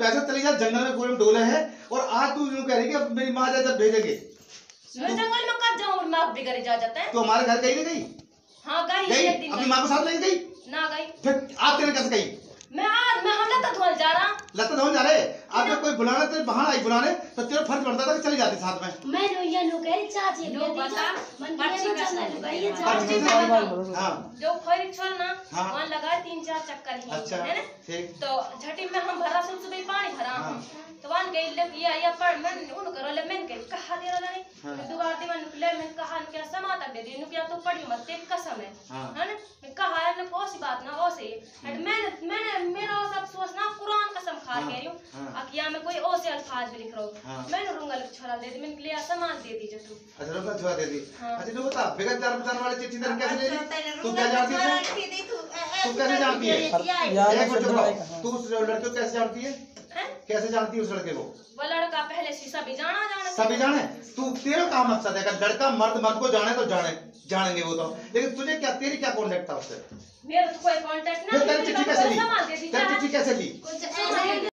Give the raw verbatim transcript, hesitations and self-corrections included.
पैसे चली जा जंगल में पूरे डोले है और आज तू यूं कह रही कि अब मेरी माँ जब भेजेंगे जंगल में कब जाऊँ माँ बिगड़ जा जाता है। तो हमारे घर गई नहीं गई? हाँ गई गई एक दिन अपनी माँ को साथ नहीं गई ना गई। फिर आप तेरे कैसे गई? मैं आज मैं हम लता धोने जा रहा लता धोने जा रहे आप जब कोई बुलाना तेरे बहाना आई बुलाने तो तेरा फर्ज बनता था कि चली जाती साथ में। मैं ये नो कह चाची लो बता मन पर्ची में का चलना साथ है ये पर्ची चाची का हाँ जो खैर छोड़ ना हाँ। वहाँ लगा तीन चार चक्कर ही अच्छा है ना। ठीक तो झटी में हम भरा सुन सुबह पानी भरा हाँ। तो वहाँ गई ले ये या पर मैं उन करो ले मैं कह कहा दे रहा नहीं हाँ। दुबारा दी मैं निकले मैं कहा न क्या समाता दे दी न क्या तो पड़ी मत तेरी कसम है हाँ। है ना। मैं कहा है ना कौन सी बात ना वो से मैंने मैंने मेरा वो सब सोच ना कुरान कसम खा हाँ। कह रही हूँ हाँ। अकिया में कोई ओ से अल्फाज भी लिख रहा हूँ हाँ। मैंने रूंगा छोड़ा दे दी मैंने लिया सामान दे दी जो तू अच्छा रुपया छुआ दे दी। हाँ। अच्छा तो बता बेगम चार बचाने वाले चिट्ठी तेरे कैसे ले ली? तू क्या जानती है? तू कैसे जानती है? एक मिनट चुप रहो। तू उस लड़के को कैसे जानती है? कैसे जानती है उस लड़के को? वो लड़का पहले से सभी जाना जाने सभी जाने तू तेरा काम मकसद है कि लड़का मर्द मर्द को जाने तो जाने जानेंगे वो तो लेकिन तुझे क्या तेरी क्या कॉन्टेक्ट था उससे? मेरा तो कोई कांटेक्ट ना। तेरी चिट्ठी कैसे ली? तेरी चिट्ठी कैसे ली?